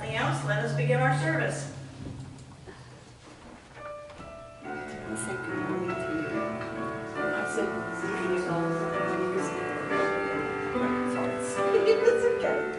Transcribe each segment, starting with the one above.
nothing else, let us begin our service. I said good morning to you. I said greetings all when you was It's okay.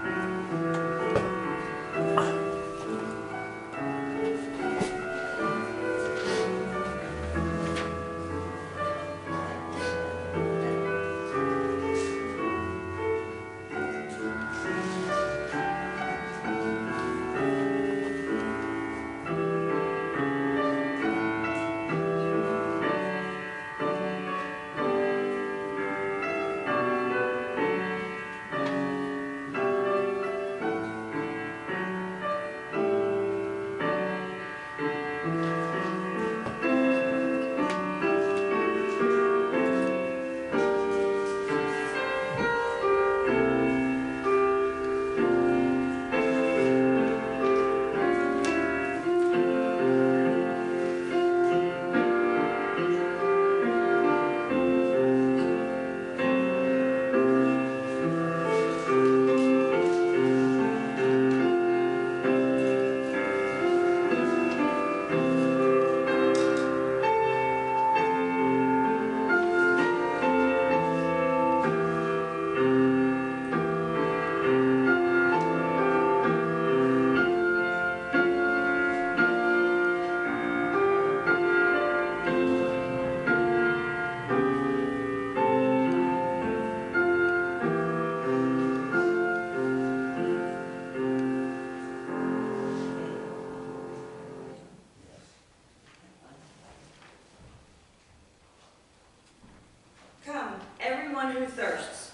Come, everyone who thirsts.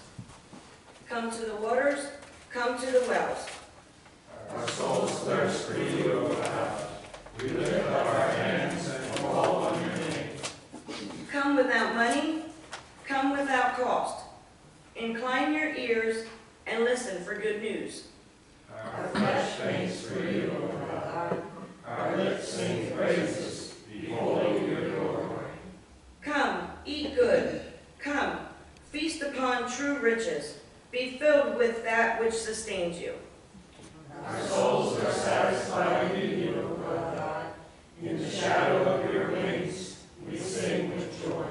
Come to the waters, come to the wells. Our souls thirst for you, O God. We lift up our hands and call on your name. Come without money, come without cost. Incline your ears and listen for good news. Our flesh faints for you, O God. Our lips sing praises, beholding your glory. Come, eat good. Come, feast upon true riches. Be filled with that which sustains you. Our souls are satisfied in you, O God. In the shadow of your wings, we sing with joy.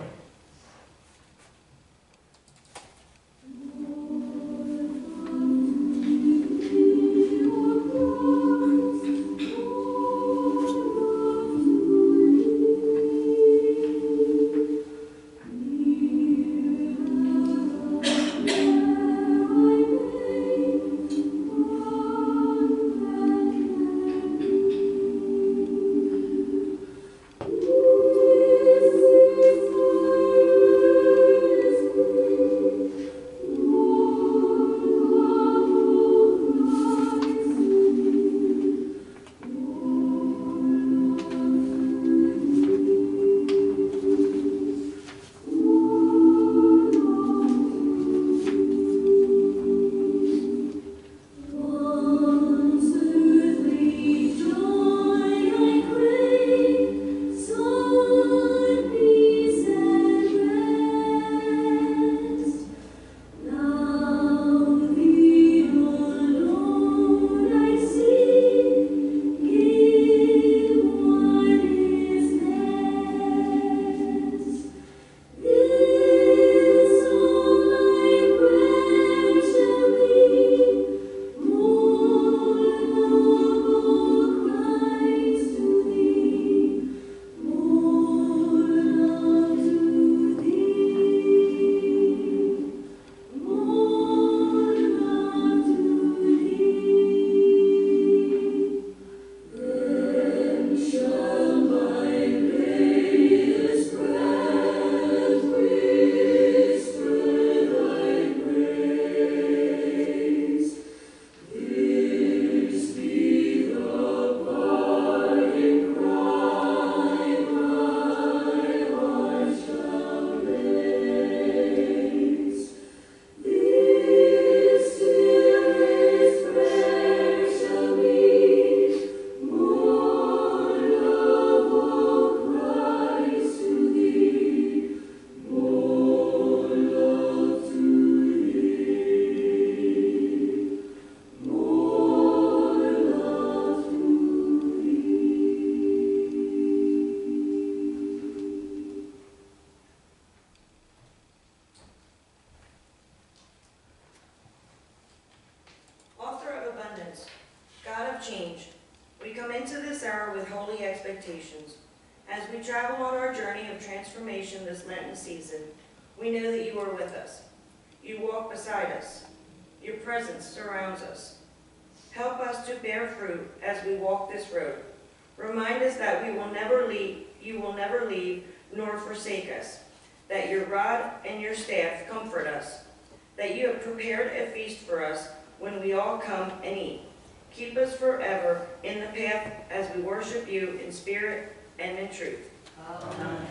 change, we come into this hour with holy expectations. As we travel on our journey of transformation this Lenten season, we know that you are with us. You walk beside us. Your presence surrounds us. Help us to bear fruit as we walk this road. Remind us that you will never leave nor forsake us, that your rod and your staff comfort us, that you have prepared a feast for us when we all come and eat. Keep us forever in the path as we worship you in spirit and in truth. Amen.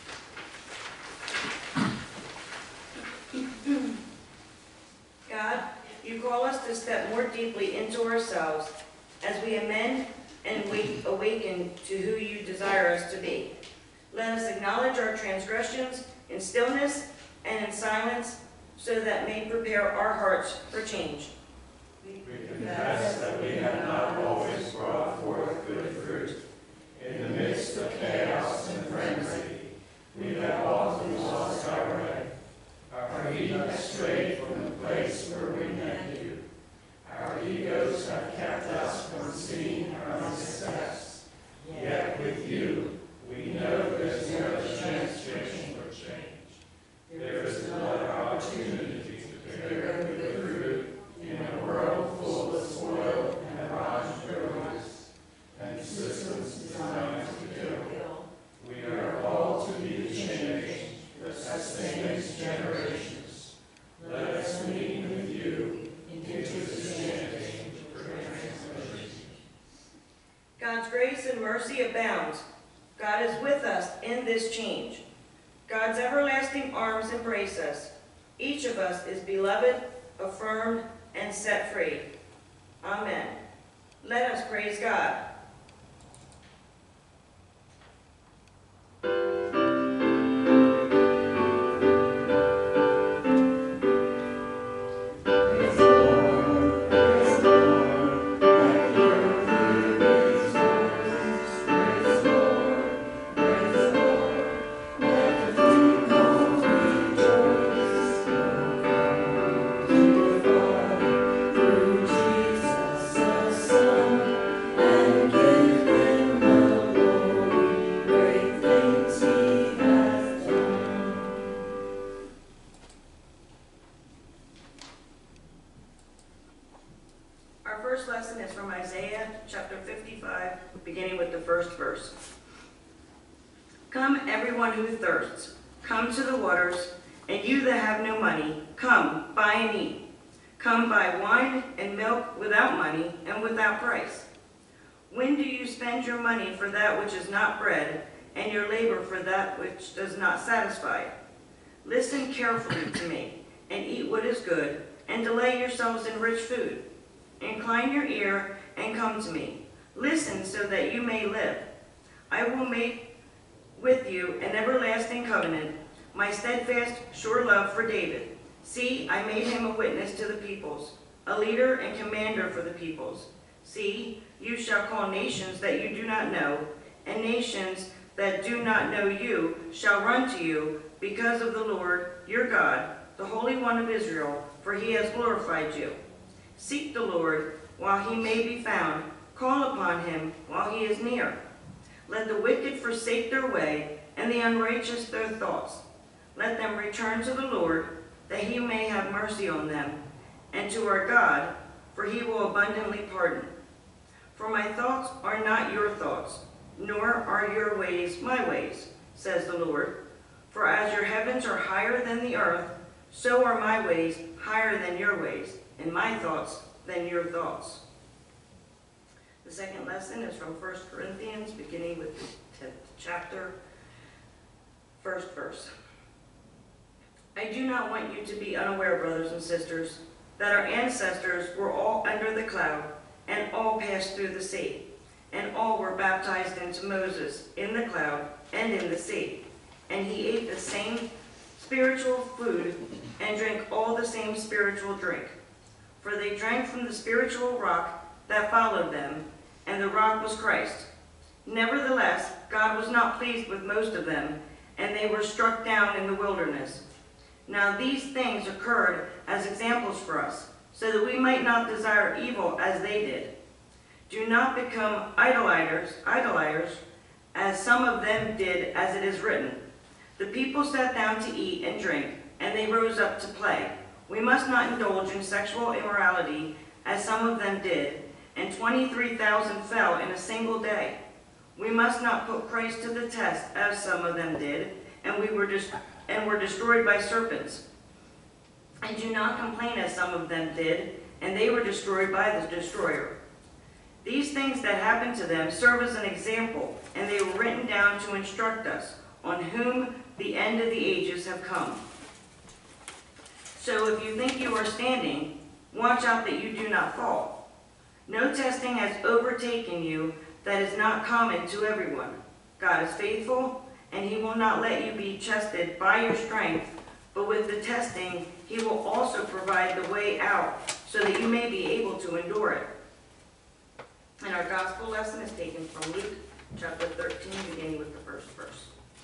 God, you call us to step more deeply into ourselves as we amend and awaken to who you desire us to be. Let us acknowledge our transgressions in stillness and in silence so that may prepare our hearts for change. We confess that we have not always brought forth good fruit. In the midst of chaos and frenzy, we have often lost our way. Our feet have strayed from the place where we met you. Our egos have kept us from seeing our success. Yet with you, we know there's no chance for change. There is another opportunity to bear good fruit in a world full of spoiled and rotten progress and systems designed to kill. We are called to be the change that sustains generations. Let us meet with you into this change for transformation. God's grace and mercy abounds. God is with us in this change. God's everlasting arms embrace us. Each of us is beloved, affirmed, and set free. Amen. Let us praise God. Our first lesson is from Isaiah chapter 55, beginning with the first verse. Come, everyone who thirsts, come to the waters, and you that have no money, come, buy and eat. Come buy wine and milk without money and without price. When do you spend your money for that which is not bread, and your labor for that which does not satisfy? Listen carefully to me, and eat what is good, and delight yourselves in rich food. Incline your ear and come to me. Listen so that you may live. I will make with you an everlasting covenant, my steadfast, sure love for David. See, I made him a witness to the peoples, a leader and commander for the peoples. See, you shall call nations that you do not know, and nations that do not know you shall run to you because of the Lord your God, the Holy One of Israel, for he has glorified you. Seek the Lord while he may be found. Call upon him while he is near. Let the wicked forsake their way, and the unrighteous their thoughts. Let them return to the Lord, that he may have mercy on them, and to our God, for he will abundantly pardon. For my thoughts are not your thoughts, nor are your ways my ways, says the Lord. For as your heavens are higher than the earth, so are my ways higher than your ways, and my thoughts than your thoughts. The second lesson is from 1 Corinthians, beginning with the 10th chapter, first verse. I do not want you to be unaware, brothers and sisters, that our ancestors were all under the cloud, and all passed through the sea, and all were baptized into Moses in the cloud and in the sea. And he ate the same spiritual food and drank all the same spiritual drink. For they drank from the spiritual rock that followed them, and the rock was Christ. Nevertheless, God was not pleased with most of them, and they were struck down in the wilderness. Now these things occurred as examples for us, so that we might not desire evil as they did. Do not become idolaters, as some of them did, as it is written. The people sat down to eat and drink, and they rose up to play. We must not indulge in sexual immorality, as some of them did, and 23,000 fell in a single day. We must not put Christ to the test, as some of them did, and were destroyed by serpents. And do not complain, as some of them did, and they were destroyed by the destroyer. These things that happened to them serve as an example, and they were written down to instruct us, on whom the end of the ages have come. So if you think you are standing, watch out that you do not fall. No testing has overtaken you that is not common to everyone. God is faithful, and he will not let you be tested by your strength, but with the testing, he will also provide the way out, so that you may be able to endure it. And our gospel lesson is taken from Luke chapter 13, beginning with the first verse.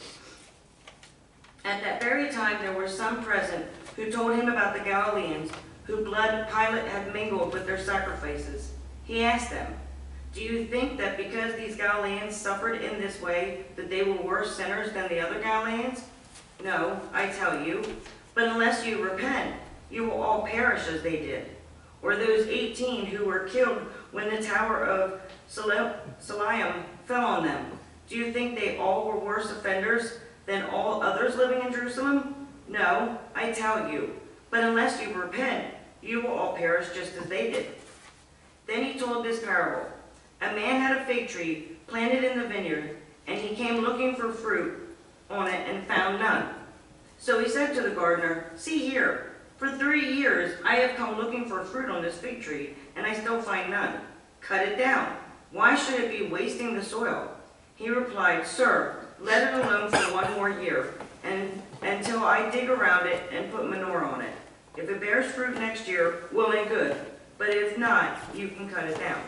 At that very time there were some present who told him about the Galileans, whose blood Pilate had mingled with their sacrifices. He asked them, "Do you think that because these Galileans suffered in this way, that they were worse sinners than the other Galileans? No, I tell you, but unless you repent, you will all perish as they did. Or those 18 who were killed when the tower of Siloam fell on them. Do you think they all were worse offenders than all others living in Jerusalem? No, I tell you, but unless you repent, you will all perish just as they did." Then he told this parable. A man had a fig tree planted in the vineyard, and he came looking for fruit on it and found none. So he said to the gardener, "See here, for 3 years I have come looking for fruit on this fig tree, and I still find none. Cut it down. Why should it be wasting the soil?" He replied, "Sir, let it alone for 1 more year, and until I dig around it and put manure on it. If it bears fruit next year, well and good. But if not, you can cut it down."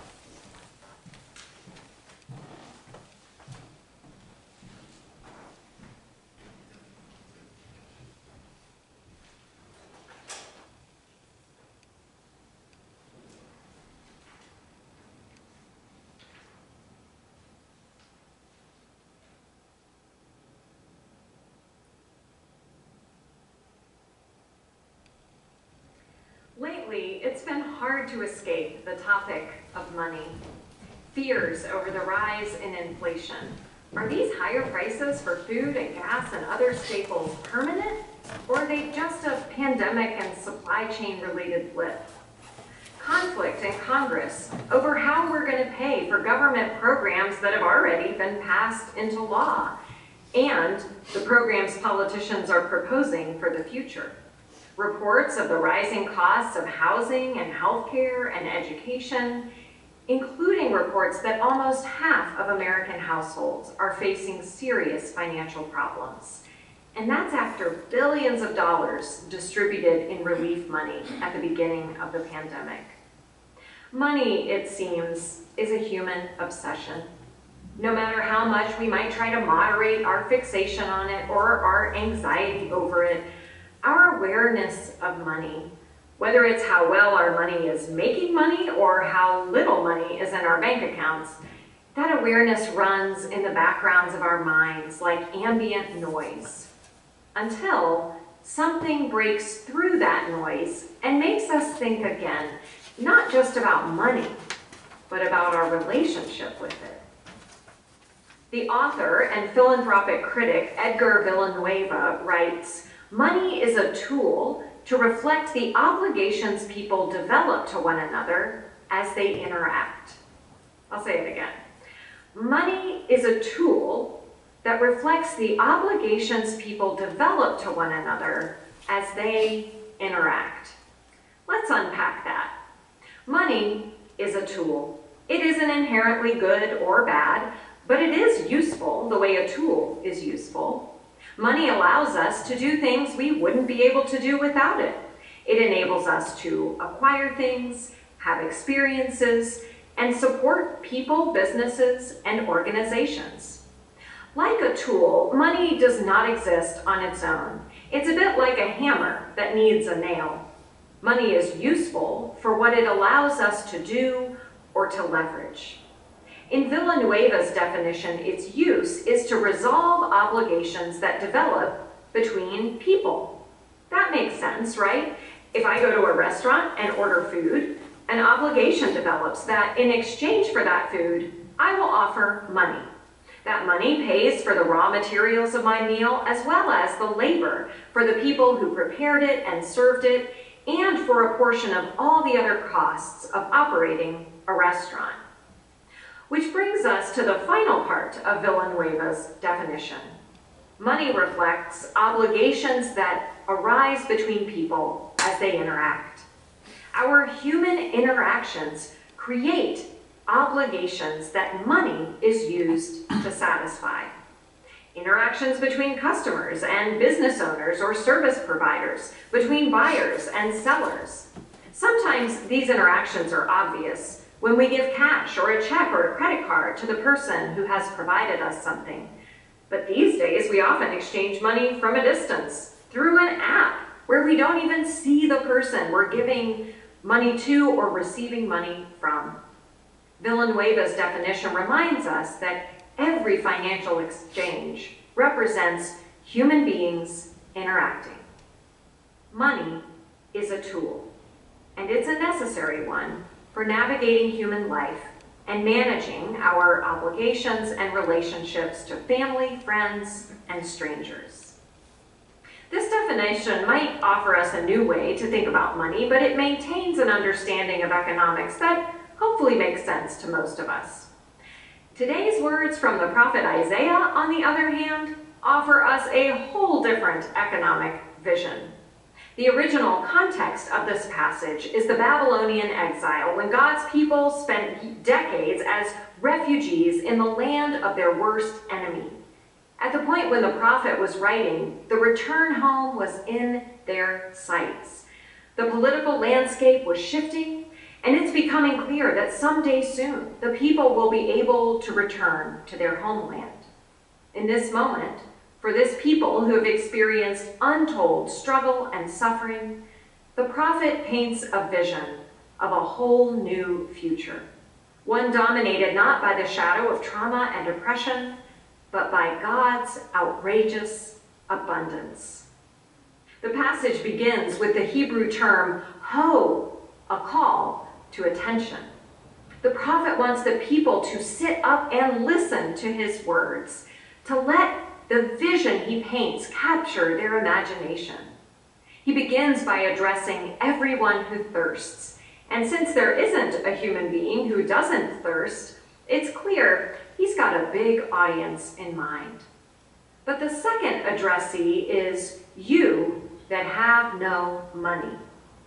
Lately, it's been hard to escape the topic of money. Fears over the rise in inflation. Are these higher prices for food and gas and other staples permanent, or are they just a pandemic and supply chain related blip? Conflict in Congress over how we're going to pay for government programs that have already been passed into law, and the programs politicians are proposing for the future. Reports of the rising costs of housing and healthcare and education, including reports that almost half of American households are facing serious financial problems. And that's after billions of dollars distributed in relief money at the beginning of the pandemic. Money, it seems, is a human obsession. No matter how much we might try to moderate our fixation on it or our anxiety over it, our awareness of money, whether it's how well our money is making money or how little money is in our bank accounts, that awareness runs in the backgrounds of our minds like ambient noise, until something breaks through that noise and makes us think again, not just about money, but about our relationship with it. The author and philanthropic critic Edgar Villanueva writes, "Money is a tool to reflect the obligations people develop to one another as they interact." I'll say it again. Money is a tool that reflects the obligations people develop to one another as they interact. Let's unpack that. Money is a tool. It isn't inherently good or bad, but it is useful the way a tool is useful. Money allows us to do things we wouldn't be able to do without it. It enables us to acquire things, have experiences, and support people, businesses, and organizations. Like a tool, money does not exist on its own. It's a bit like a hammer that needs a nail. Money is useful for what it allows us to do or to leverage. In Villanueva's definition, its use is to resolve obligations that develop between people. That makes sense, right? If I go to a restaurant and order food, an obligation develops that in exchange for that food, I will offer money. That money pays for the raw materials of my meal as well as the labor for the people who prepared it and served it, and for a portion of all the other costs of operating a restaurant. Which brings us to the final part of Villanueva's definition. Money reflects obligations that arise between people as they interact. Our human interactions create obligations that money is used to satisfy. Interactions between customers and business owners or service providers, between buyers and sellers. Sometimes these interactions are obvious when we give cash or a check or a credit card to the person who has provided us something. But these days we often exchange money from a distance through an app where we don't even see the person we're giving money to or receiving money from. Villanueva's definition reminds us that every financial exchange represents human beings interacting. Money is a tool, and it's a necessary one for navigating human life and managing our obligations and relationships to family, friends, and strangers. This definition might offer us a new way to think about money, but it maintains an understanding of economics that hopefully makes sense to most of us. Today's words from the prophet Isaiah, on the other hand, offer us a whole different economic vision. The original context of this passage is the Babylonian exile, when God's people spent decades as refugees in the land of their worst enemy. At the point when the prophet was writing, the return home was in their sights. The political landscape was shifting, and it's becoming clear that someday soon the people will be able to return to their homeland. In this moment, for this people who have experienced untold struggle and suffering, the prophet paints a vision of a whole new future, one dominated not by the shadow of trauma and oppression, but by God's outrageous abundance. The passage begins with the Hebrew term ho, a call to attention. The prophet wants the people to sit up and listen to his words, to let the vision he paints capture their imagination. He begins by addressing everyone who thirsts, and since there isn't a human being who doesn't thirst, it's clear he's got a big audience in mind. But the second addressee is you that have no money.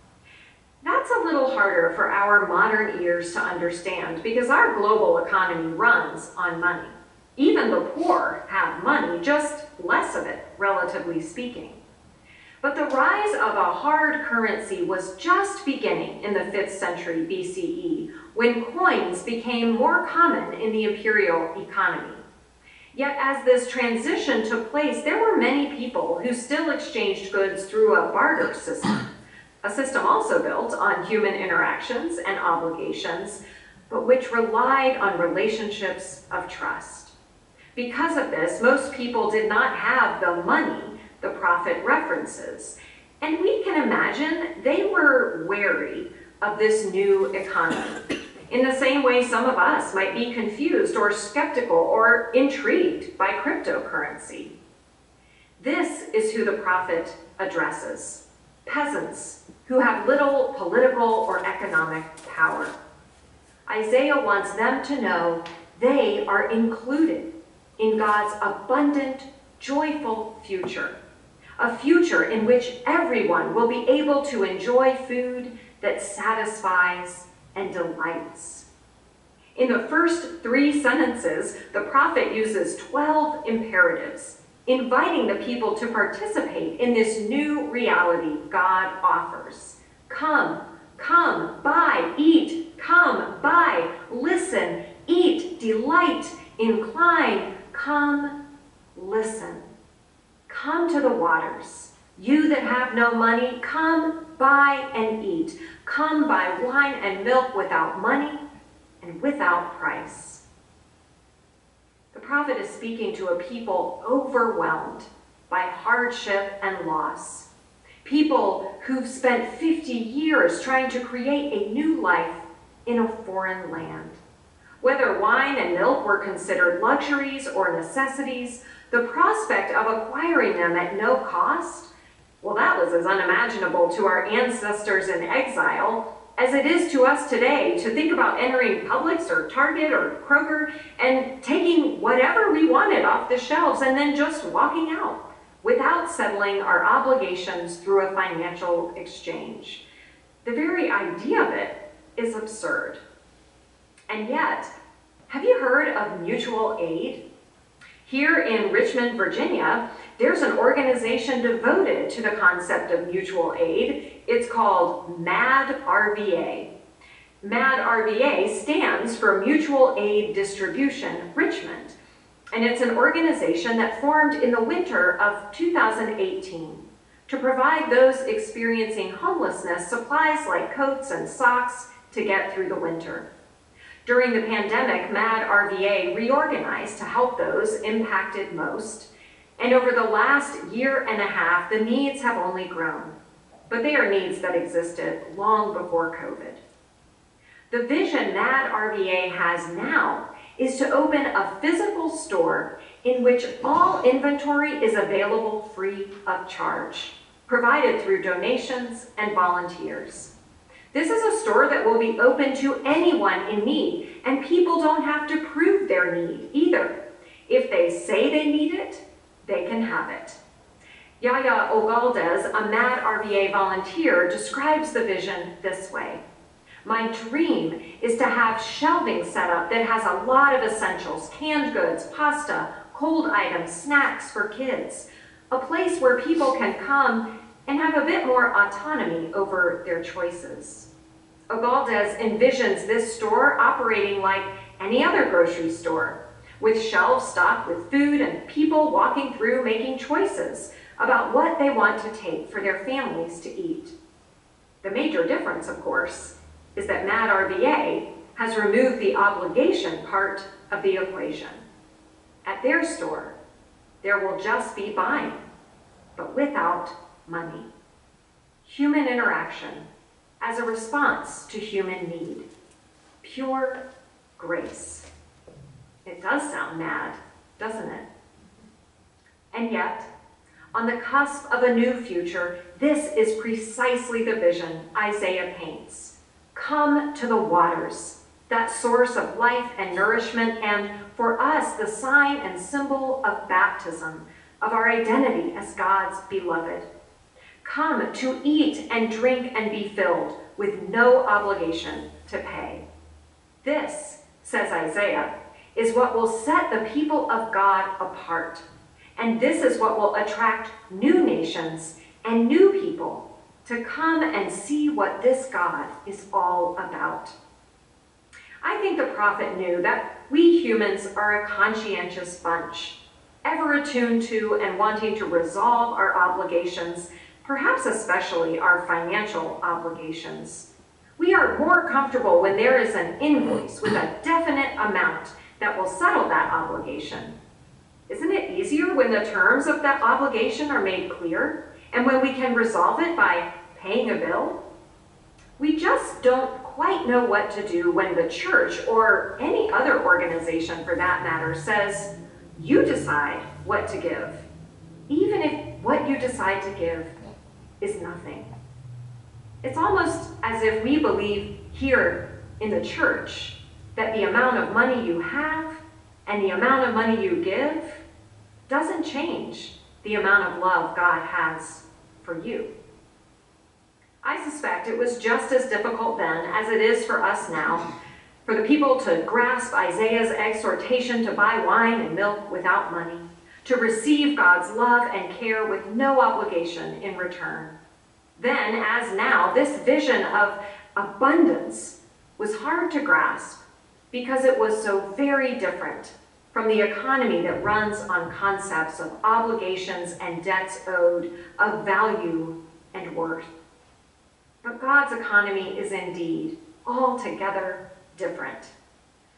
That's a little harder for our modern ears to understand because our global economy runs on money. Even the poor have money, just less of it, relatively speaking. But the rise of a hard currency was just beginning in the 5th century BCE, when coins became more common in the imperial economy. Yet as this transition took place, there were many people who still exchanged goods through a barter system, a system also built on human interactions and obligations, but which relied on relationships of trust. Because of this, most people did not have the money the prophet references, and we can imagine they were wary of this new economy. In the same way some of us might be confused or skeptical or intrigued by cryptocurrency. This is who the prophet addresses: peasants who have little political or economic power. Isaiah wants them to know they are included in God's abundant, joyful future, a future in which everyone will be able to enjoy food that satisfies and delights. In the first 3 sentences, the prophet uses 12 imperatives, inviting the people to participate in this new reality God offers. Come, come, buy, eat, come, buy, listen, eat, delight, incline, come, listen. Come to the waters. You that have no money, come, buy and eat. Come buy wine and milk without money, and without price. The prophet is speaking to a people overwhelmed by hardship and loss. People who've spent 50 years trying to create a new life in a foreign land. Whether wine and milk were considered luxuries or necessities, the prospect of acquiring them at no cost, well, that was as unimaginable to our ancestors in exile as it is to us today to think about entering Publix or Target or Kroger and taking whatever we wanted off the shelves and then just walking out without settling our obligations through a financial exchange. The very idea of it is absurd. And yet, have you heard of mutual aid? Here in Richmond, Virginia, there's an organization devoted to the concept of mutual aid. It's called MAD-RVA. MAD-RVA stands for Mutual Aid Distribution Richmond, and it's an organization that formed in the winter of 2018 to provide those experiencing homelessness supplies like coats and socks to get through the winter. During the pandemic, MAD-RVA reorganized to help those impacted most, and over the last year and a half, the needs have only grown, but they are needs that existed long before COVID. The vision MAD-RVA has now is to open a physical store in which all inventory is available free of charge, provided through donations and volunteers. This is a store that will be open to anyone in need, and people don't have to prove their need either. If they say they need it, they can have it. Yaya Ogaldez, a MAD-RVA volunteer, describes the vision this way. My dream is to have shelving set up that has a lot of essentials, canned goods, pasta, cold items, snacks for kids, a place where people can come and have a bit more autonomy over their choices. Ogaldez envisions this store operating like any other grocery store, with shelves stocked with food and people walking through making choices about what they want to take for their families to eat. The major difference, of course, is that MAD-RVA has removed the obligation part of the equation. At their store, there will just be buying, but without money. Human interaction as a response to human need. Pure grace. It does sound mad, doesn't it? And yet, on the cusp of a new future, this is precisely the vision Isaiah paints. Come to the waters, that source of life and nourishment, and for us, the sign and symbol of baptism, of our identity as God's beloved. Come to eat and drink and be filled with no obligation to pay. This, says Isaiah, is what will set the people of God apart. And this is what will attract new nations and new people to come and see what this God is all about. I think the prophet knew that we humans are a conscientious bunch, ever attuned to and wanting to resolve our obligations, perhaps especially our financial obligations. We are more comfortable when there is an invoice with a definite amount that will settle that obligation. Isn't it easier when the terms of that obligation are made clear and when we can resolve it by paying a bill? We just don't quite know what to do when the church, or any other organization for that matter, says, you decide what to give, even if what you decide to give is nothing. It's almost as if we believe here in the church that the amount of money you have and the amount of money you give doesn't change the amount of love God has for you. I suspect it was just as difficult then as it is for us now, for the people to grasp Isaiah's exhortation to buy wine and milk without money, to receive God's love and care with no obligation in return. Then, as now, this vision of abundance was hard to grasp because it was so very different from the economy that runs on concepts of obligations and debts owed, of value and worth. But God's economy is indeed altogether different.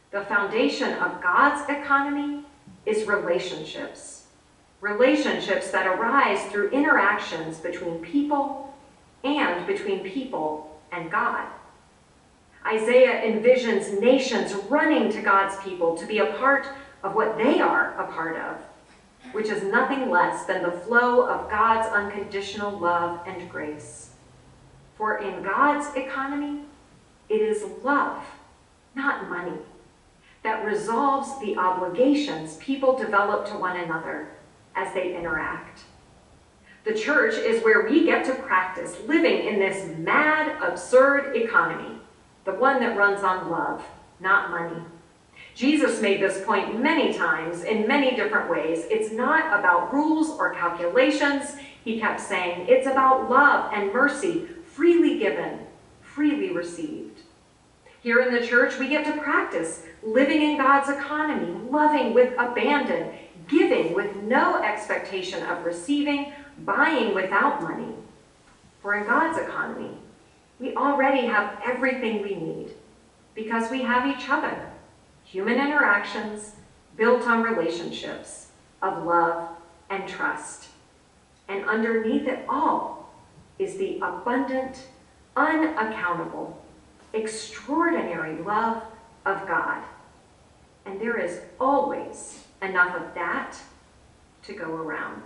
The foundation of God's economy is relationships. Relationships that arise through interactions between people and between people and God. Isaiah envisions nations running to God's people to be a part of what they are a part of, which is nothing less than the flow of God's unconditional love and grace. For in God's economy, it is love, not money, that resolves the obligations people develop to one another as they interact. The church is where we get to practice living in this mad, absurd economy, the one that runs on love, not money. Jesus made this point many times in many different ways. It's not about rules or calculations. He kept saying, it's about love and mercy, freely given, freely received. Here in the church, we get to practice living in God's economy, loving with abandon, giving with no expectation of receiving, buying without money. For in God's economy, we already have everything we need because we have each other. Human interactions built on relationships of love and trust. And underneath it all is the abundant, unaccountable, extraordinary love of God. And there is always enough of that to go around.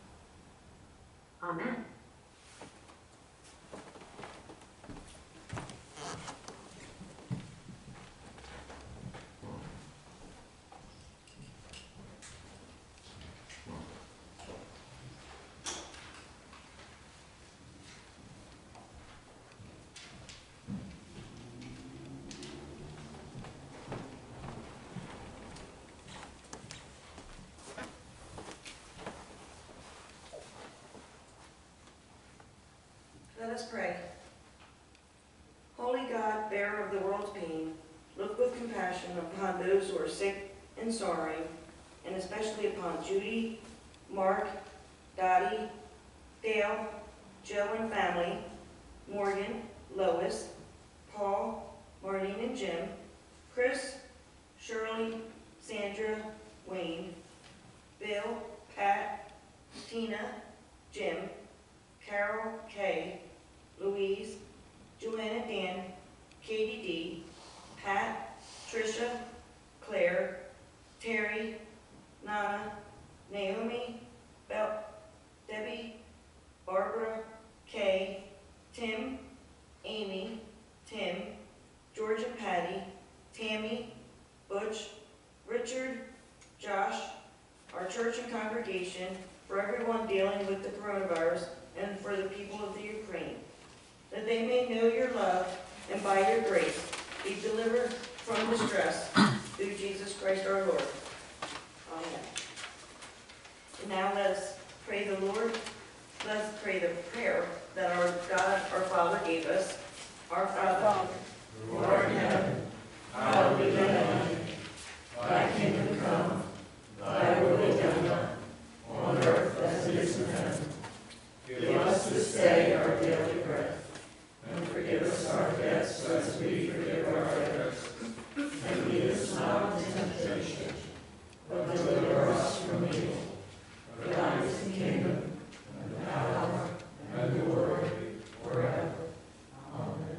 Amen. Let us pray. Holy God, bearer of the world's pain, look with compassion upon those who are sick and sorrowing, and especially upon Judy, Mark, Dottie, Dale, Joe and family, Morgan, Lois, Paul, Marlene and Jim, Chris, Shirley, Sandra, Wayne, Bill, Pat, Tina, Jim, Carol, Kay, Louise, Joanna, Dan, Katie D, Pat, Tricia, Claire, Terry, Nana, Naomi, Debbie, Barbara, Kay, Tim, Amy, Tim, George and Patty, Tammy, Butch, Richard, Josh, our church and congregation, for everyone dealing with the coronavirus, and for the people of the Ukraine, that they may know your love and by your grace be delivered from distress through Jesus Christ our Lord. Amen. And now let us pray the Lord. Let us pray the prayer that our God, our Father, gave us. Our Father, who art in heaven, hallowed be thy name. Thy kingdom come, thy will be done, on earth as it is in heaven. Give us this day our daily bread, and forgive us our debts as we forgive our debtors. And lead us not into temptation, but deliver us from evil. For thine is the kingdom, and the power, and the glory, forever. Amen.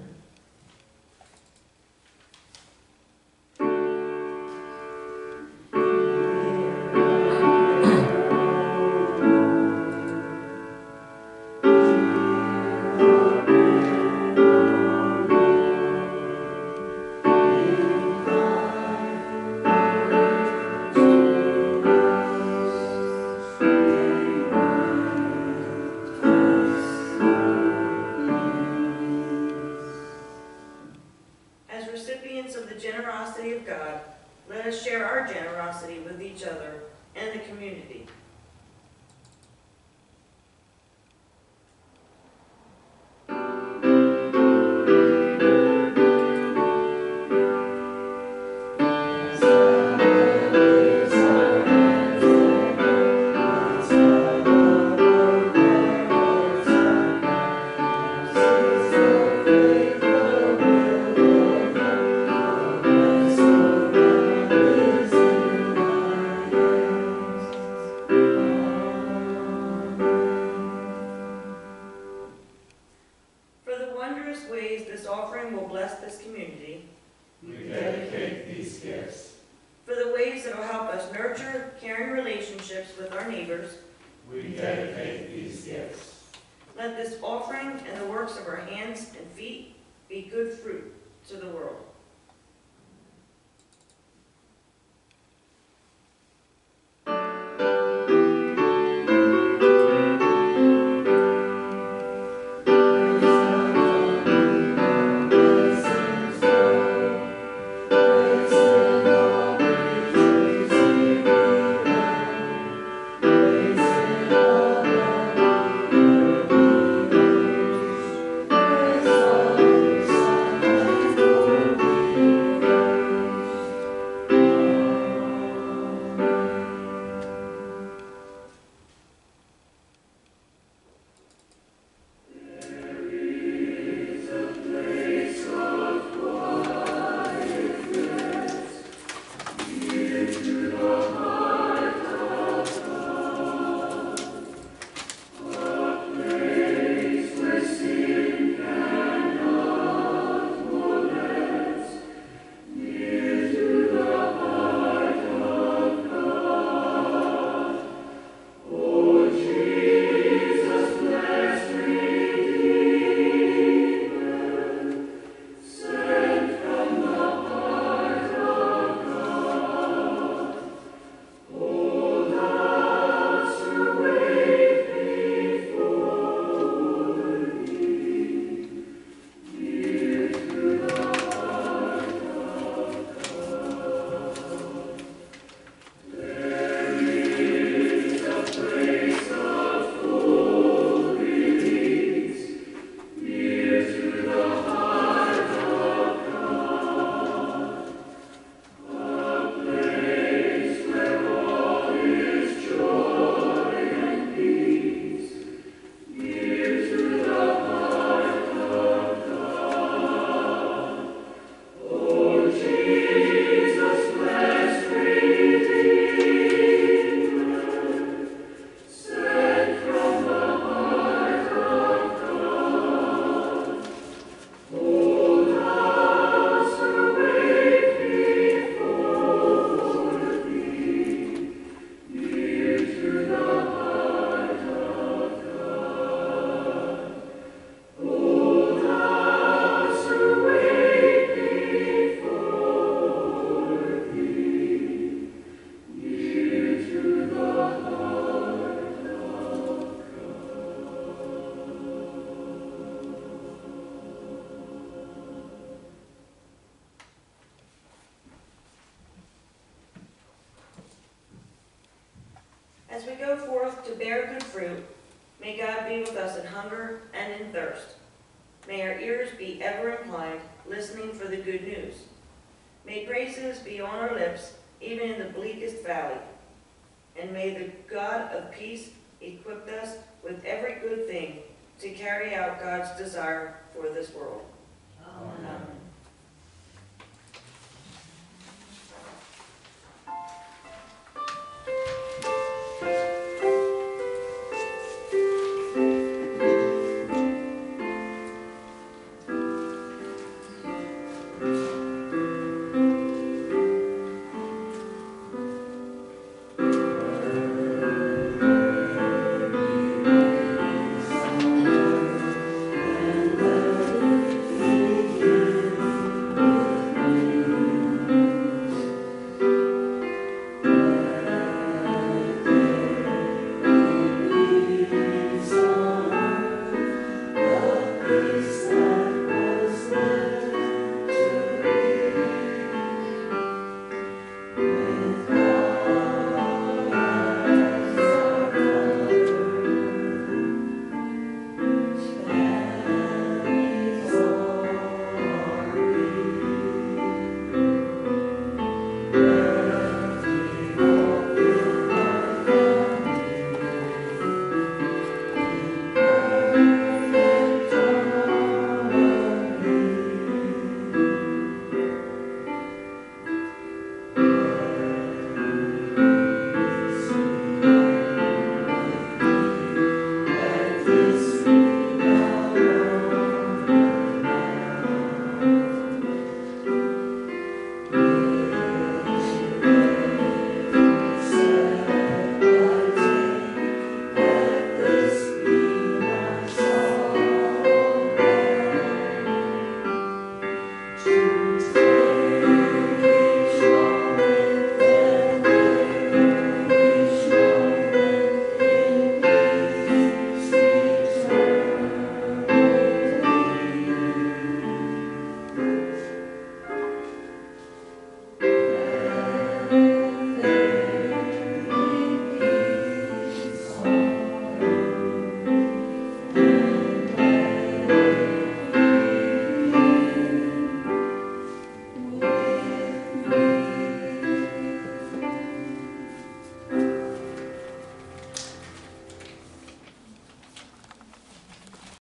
as recipients of the generosity of God, let us share our generosity with each other and the community. shall help us nurture caring relationships with our neighbors, we dedicate these gifts. let this offering and the works of our hands and feet be good fruit to the world. As we go forth to bear good fruit, may God be with us in hunger and in thirst. May our ears be ever inclined, listening for the good news. May praises be on our lips, even in the bleakest valley. And may the God of peace equip us with every good thing to carry out God's desire for this world. Amen.